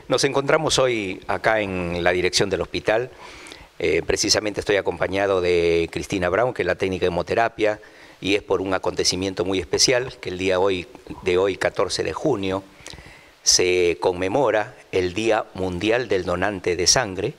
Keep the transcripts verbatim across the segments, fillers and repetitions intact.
Nos encontramos hoy acá en la dirección del hospital. Eh, precisamente estoy acompañado de Cristina Brown, que es la técnica de hemoterapia, y es por un acontecimiento muy especial, que el día hoy, de hoy, catorce de junio, se conmemora el Día Mundial del Donante de Sangre,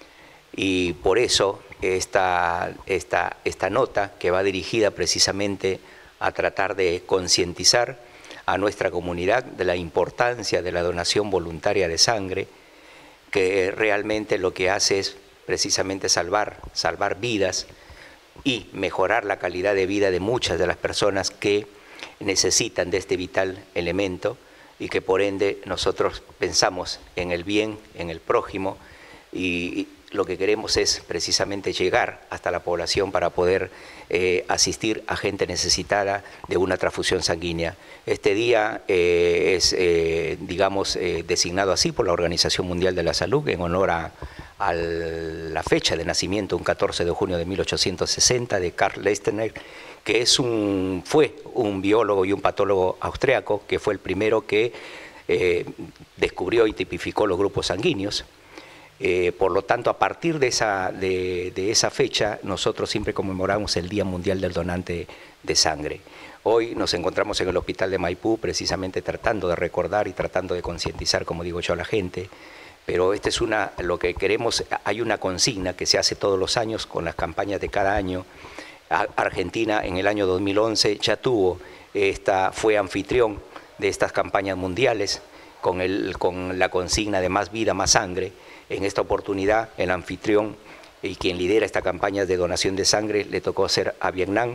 y por eso esta, esta, esta nota, que va dirigida precisamente a tratar de concientizar a nuestra comunidad de la importancia de la donación voluntaria de sangre, que realmente lo que hace es precisamente salvar, salvar vidas y mejorar la calidad de vida de muchas de las personas que necesitan de este vital elemento, y que por ende nosotros pensamos en el bien, en el prójimo, y lo que queremos es precisamente llegar hasta la población para poder eh, asistir a gente necesitada de una transfusión sanguínea. Este día eh, es, eh, digamos, eh, designado así por la Organización Mundial de la Salud en honor a, a la fecha de nacimiento, un catorce de junio de mil ochocientos sesenta, de Karl Leistener, que es un, fue un biólogo y un patólogo austriaco, que fue el primero que eh, descubrió y tipificó los grupos sanguíneos. Eh, por lo tanto, a partir de esa, de, de esa fecha, nosotros siempre conmemoramos el Día Mundial del Donante de Sangre. Hoy nos encontramos en el Hospital de Maipú, precisamente tratando de recordar y tratando de concientizar, como digo yo, a la gente. Pero este es una, lo que queremos, hay una consigna que se hace todos los años con las campañas de cada año. Argentina en el año dos mil once ya tuvo, esta, fue anfitrión de estas campañas mundiales con, el, con la consigna de más vida, más sangre. En esta oportunidad, el anfitrión y quien lidera esta campaña de donación de sangre le tocó ser a Vietnam,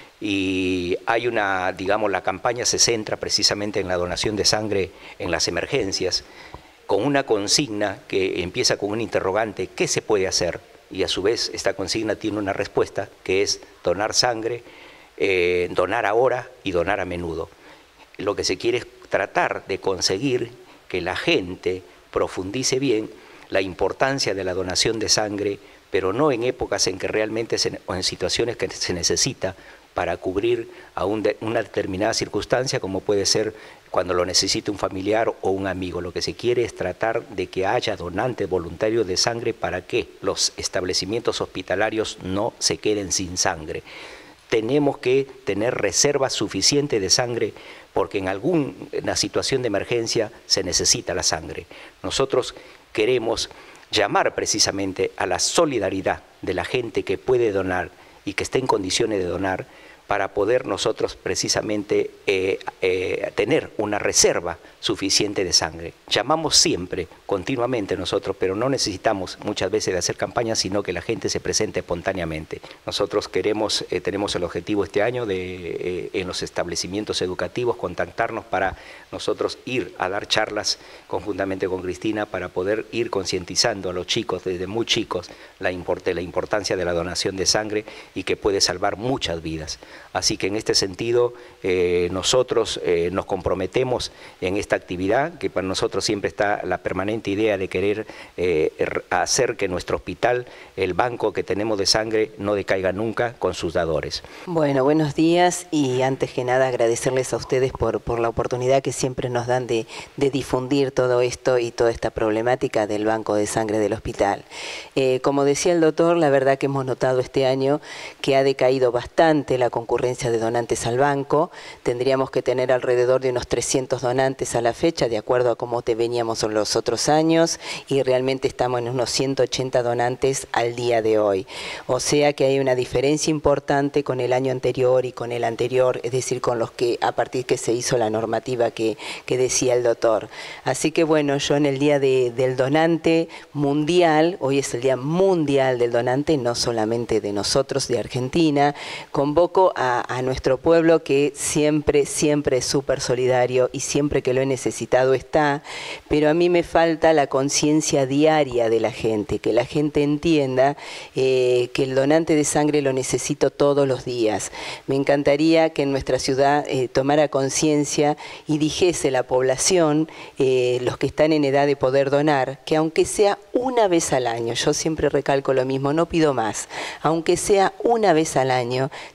y hay una, digamos, la campaña se centra precisamente en la donación de sangre en las emergencias, con una consigna que empieza con un interrogante: ¿qué se puede hacer? Y a su vez esta consigna tiene una respuesta, que es donar sangre, eh, donar ahora y donar a menudo. Lo que se quiere es tratar de conseguir que la gente profundice bien la importancia de la donación de sangre, pero no en épocas en que realmente, se, o en situaciones que se necesita para cubrir a un de, una determinada circunstancia, como puede ser cuando lo necesite un familiar o un amigo. Lo que se quiere es tratar de que haya donantes voluntarios de sangre para que los establecimientos hospitalarios no se queden sin sangre. Tenemos que tener reservas suficientes de sangre, porque en alguna situación de emergencia se necesita la sangre. Nosotros queremos llamar precisamente a la solidaridad de la gente que puede donar y que esté en condiciones de donar, para poder nosotros precisamente eh, eh, tener una reserva suficiente de sangre. Llamamos siempre, continuamente nosotros, pero no necesitamos muchas veces de hacer campañas, sino que la gente se presente espontáneamente. Nosotros queremos, eh, tenemos el objetivo este año de eh, en los establecimientos educativos contactarnos para nosotros ir a dar charlas conjuntamente con Cristina, para poder ir concientizando a los chicos desde muy chicos la, import la importancia de la donación de sangre, y que puede salvar muchas vidas. Así que en este sentido eh, nosotros eh, nos comprometemos en esta actividad, que para nosotros siempre está la permanente idea de querer eh, hacer que nuestro hospital, el banco que tenemos de sangre, no decaiga nunca con sus dadores. Bueno, buenos días, y antes que nada agradecerles a ustedes por, por la oportunidad que siempre nos dan de, de difundir todo esto y toda esta problemática del banco de sangre del hospital. Eh, como decía el doctor, la verdad que hemos notado este año que ha decaído bastante la concurrencia de donantes al banco. Tendríamos que tener alrededor de unos trescientos donantes a la fecha, de acuerdo a cómo te veníamos en los otros años, y realmente estamos en unos ciento ochenta donantes al día de hoy. O sea que hay una diferencia importante con el año anterior y con el anterior, es decir, con los que a partir que se hizo la normativa que, que decía el doctor. Así que bueno, yo en el Día de, del Donante Mundial, hoy es el Día Mundial del Donante, no solamente de nosotros, de Argentina, convoco a, a nuestro pueblo, que siempre, siempre es súper solidario y siempre que lo he necesitado está, pero a mí me falta la conciencia diaria de la gente, que la gente entienda eh, que el donante de sangre lo necesito todos los días. Me encantaría que en nuestra ciudad eh, tomara conciencia y dijese la población, eh, los que están en edad de poder donar, que aunque sea una vez al año, yo siempre recalco lo mismo, no pido más, aunque sea una vez al año, se acerquen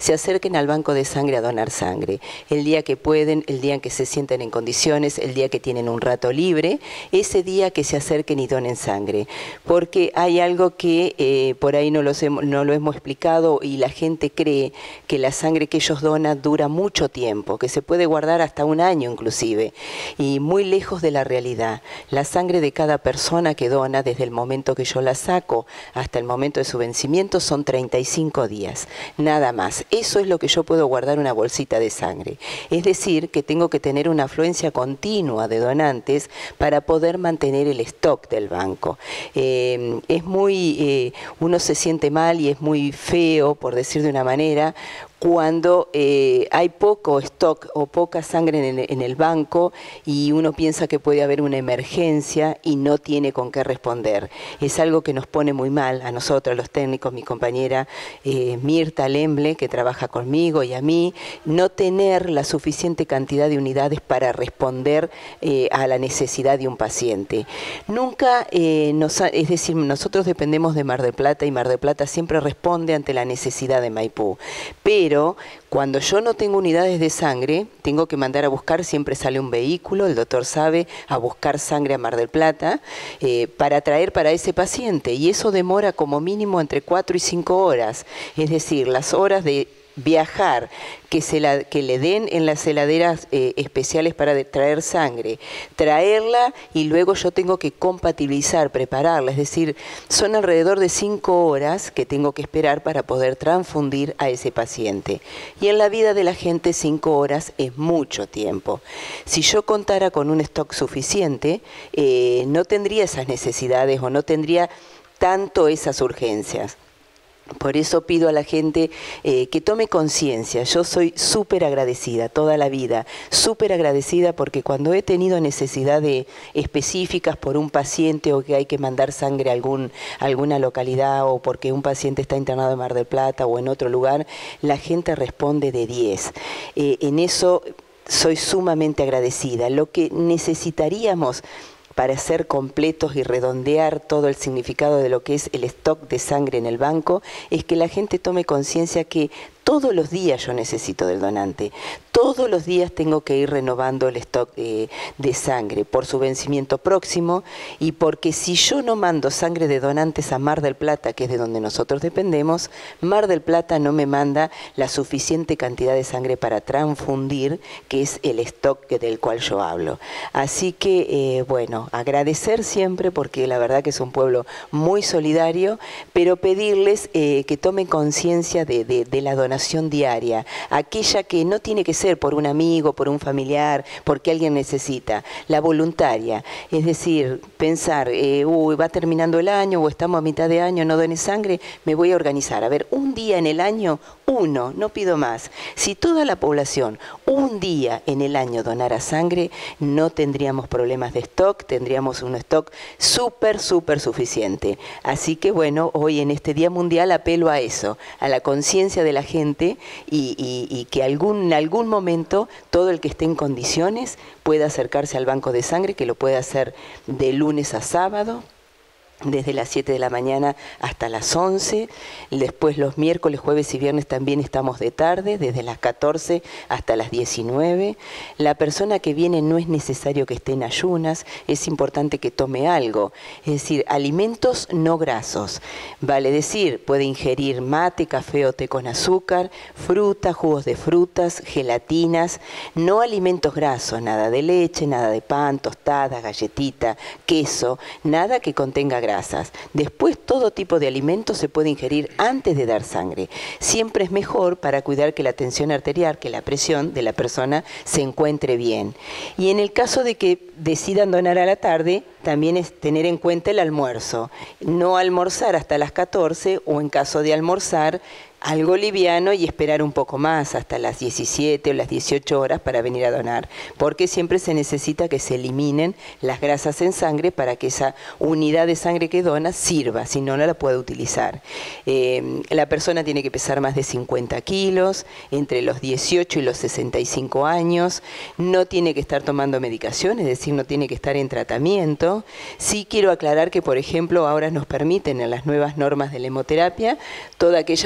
acerquen al banco de sangre a donar sangre. El día que pueden, el día en que se sienten en condiciones, el día que tienen un rato libre, ese día que se acerquen y donen sangre. Porque hay algo que eh, por ahí no, los hemos, no lo hemos explicado y la gente cree que la sangre que ellos donan dura mucho tiempo, que se puede guardar hasta un año inclusive, y muy lejos de la realidad. La sangre de cada persona que dona, desde el momento que yo la saco hasta el momento de su vencimiento, son treinta y cinco días, nada más. Eso es lo que yo puedo guardar una bolsita de sangre. Es decir, que tengo que tener una afluencia continua de donantes para poder mantener el stock del banco. Eh, es muy, eh, uno se siente mal y es muy feo, por decir de una manera, cuando eh, hay poco stock o poca sangre en el, en el banco y uno piensa que puede haber una emergencia y no tiene con qué responder. Es algo que nos pone muy mal a nosotros, los técnicos, mi compañera eh, Mirta Lemble, que trabaja conmigo, y a mí, no tener la suficiente cantidad de unidades para responder eh, a la necesidad de un paciente. Nunca, eh, nos ha, es decir, nosotros dependemos de Mar del Plata y Mar del Plata siempre responde ante la necesidad de Maipú. Pero Pero cuando yo no tengo unidades de sangre, tengo que mandar a buscar, siempre sale un vehículo, el doctor sabe, a buscar sangre a Mar del Plata, eh, para traer para ese paciente. Y eso demora como mínimo entre cuatro y cinco horas. Es decir, las horas de viajar, que, se la, que le den en las heladeras eh, especiales para de, traer sangre, traerla y luego yo tengo que compatibilizar, prepararla, es decir, son alrededor de cinco horas que tengo que esperar para poder transfundir a ese paciente. Y en la vida de la gente cinco horas es mucho tiempo. Si yo contara con un stock suficiente, eh, no tendría esas necesidades o no tendría tanto esas urgencias. Por eso pido a la gente eh, que tome conciencia. Yo soy súper agradecida toda la vida, súper agradecida porque cuando he tenido necesidades específicas por un paciente o que hay que mandar sangre a algún, alguna localidad o porque un paciente está internado en Mar del Plata o en otro lugar, la gente responde de diez. Eh, en eso soy sumamente agradecida. Lo que necesitaríamos para ser completos y redondear todo el significado de lo que es el stock de sangre en el banco, es que la gente tome conciencia que todos los días yo necesito del donante. Todos los días tengo que ir renovando el stock eh, de sangre por su vencimiento próximo y porque si yo no mando sangre de donantes a Mar del Plata, que es de donde nosotros dependemos, Mar del Plata no me manda la suficiente cantidad de sangre para transfundir, que es el stock del cual yo hablo. Así que, eh, bueno, agradecer siempre porque la verdad que es un pueblo muy solidario, pero pedirles eh, que tomen conciencia de, de, de la donación diaria, aquella que no tiene que ser por un amigo, por un familiar, porque alguien necesita, la voluntaria, es decir, pensar, eh, uy, va terminando el año o estamos a mitad de año, no dones sangre, me voy a organizar, a ver, un día en el año, uno, no pido más. Si toda la población un día en el año donara sangre, no tendríamos problemas de stock, tendríamos un stock súper, súper suficiente. Así que bueno, hoy en este Día Mundial apelo a eso, a la conciencia de la gente y, y, y que algún, en algún momento todo el que esté en condiciones pueda acercarse al banco de sangre, que lo puede hacer de lunes a sábado, desde las siete de la mañana hasta las once, después los miércoles, jueves y viernes también estamos de tarde, desde las catorce hasta las diecinueve. La persona que viene no es necesario que esté en ayunas, es importante que tome algo, es decir, alimentos no grasos, vale decir, puede ingerir mate, café o té con azúcar, fruta, jugos de frutas, gelatinas, no alimentos grasos, nada de leche, nada de pan, tostadas, galletita, queso, nada que contenga grasas. Después todo tipo de alimentos se puede ingerir antes de dar sangre. Siempre es mejor para cuidar que la tensión arterial, que la presión de la persona se encuentre bien. Y en el caso de que decidan donar a la tarde, también es tener en cuenta el almuerzo. No almorzar hasta las catorce o en caso de almorzar, algo liviano y esperar un poco más, hasta las diecisiete o las dieciocho horas para venir a donar, porque siempre se necesita que se eliminen las grasas en sangre para que esa unidad de sangre que dona sirva, si no, no la puede utilizar. Eh, la persona tiene que pesar más de cincuenta kilos, entre los dieciocho y los sesenta y cinco años, no tiene que estar tomando medicación, es decir, no tiene que estar en tratamiento. Sí quiero aclarar que, por ejemplo, ahora nos permiten en las nuevas normas de la hemoterapia, toda aquella persona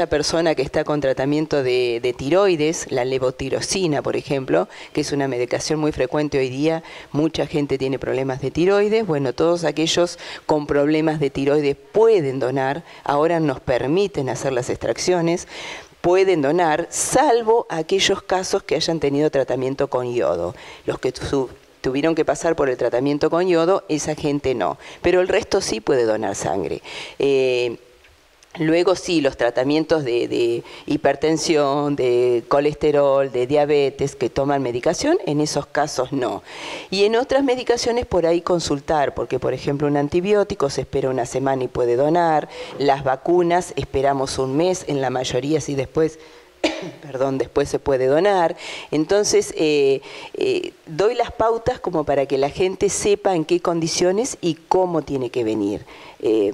persona que está con tratamiento de, de tiroides, la levotirosina, por ejemplo, que es una medicación muy frecuente hoy día, mucha gente tiene problemas de tiroides, bueno, todos aquellos con problemas de tiroides pueden donar, ahora nos permiten hacer las extracciones, pueden donar, salvo aquellos casos que hayan tenido tratamiento con yodo. Los que su, tuvieron que pasar por el tratamiento con yodo, esa gente no. Pero el resto sí puede donar sangre. Eh, Luego sí, los tratamientos de, de hipertensión, de colesterol, de diabetes, que toman medicación, en esos casos no. Y en otras medicaciones por ahí consultar, porque por ejemplo un antibiótico se espera una semana y puede donar, las vacunas esperamos un mes, en la mayoría sí después... perdón, después se puede donar. Entonces, eh, eh, doy las pautas como para que la gente sepa en qué condiciones y cómo tiene que venir. Eh,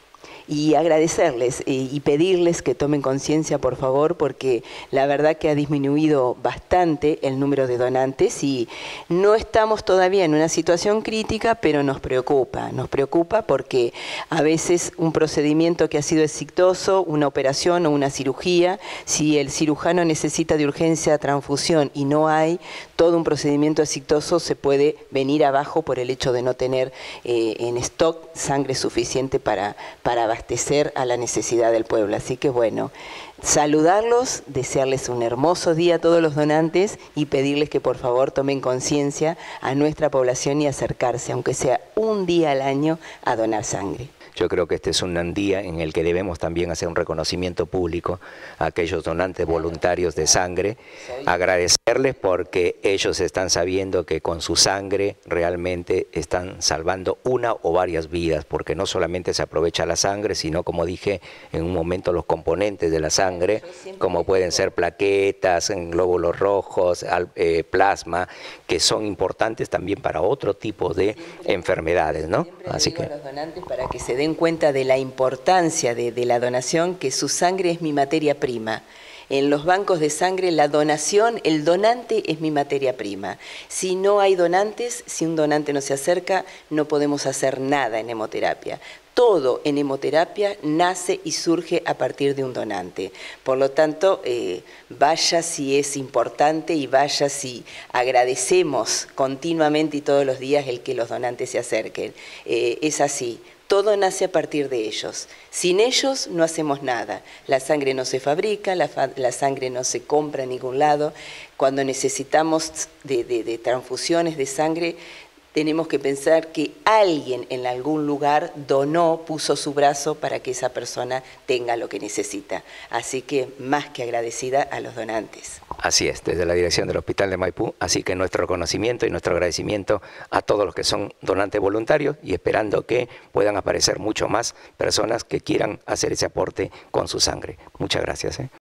y agradecerles eh, y pedirles que tomen conciencia, por favor, porque la verdad que ha disminuido bastante el número de donantes y no estamos todavía en una situación crítica, pero nos preocupa, nos preocupa porque a veces un procedimiento que ha sido exitoso, una operación o una cirugía, si el cirujano necesita de urgencia transfusión y no hay, todo un procedimiento exitoso se puede venir abajo por el hecho de no tener eh, en stock sangre suficiente para, para abastecer a la necesidad del pueblo. Así que bueno, saludarlos, desearles un hermoso día a todos los donantes y pedirles que por favor tomen conciencia a nuestra población y acercarse, aunque sea un día al año, a donar sangre. Yo creo que este es un día en el que debemos también hacer un reconocimiento público a aquellos donantes voluntarios de sangre, agradecerles porque ellos están sabiendo que con su sangre realmente están salvando una o varias vidas, porque no solamente se aprovecha la sangre, sino como dije en un momento los componentes de la sangre, como pueden ser plaquetas, glóbulos rojos, eh, plasma, que son importantes también para otro tipo de enfermedades, ¿no? Así que los donantes para que se den cuenta de la importancia de, de la donación, que su sangre es mi materia prima. En los bancos de sangre la donación, el donante es mi materia prima. Si no hay donantes, si un donante no se acerca, no podemos hacer nada en hemoterapia. Todo en hemoterapia nace y surge a partir de un donante. Por lo tanto, eh, vaya si es importante y vaya si agradecemos continuamente y todos los días el que los donantes se acerquen. Eh, es así. Todo nace a partir de ellos. Sin ellos no hacemos nada. La sangre no se fabrica, la, fa la sangre no se compra en ningún lado. Cuando necesitamos de, de, de transfusiones de sangre, tenemos que pensar que alguien en algún lugar donó, puso su brazo para que esa persona tenga lo que necesita. Así que más que agradecida a los donantes. Así es, desde la dirección del Hospital de Maipú, así que nuestro reconocimiento y nuestro agradecimiento a todos los que son donantes voluntarios y esperando que puedan aparecer mucho más personas que quieran hacer ese aporte con su sangre. Muchas gracias. ¿eh?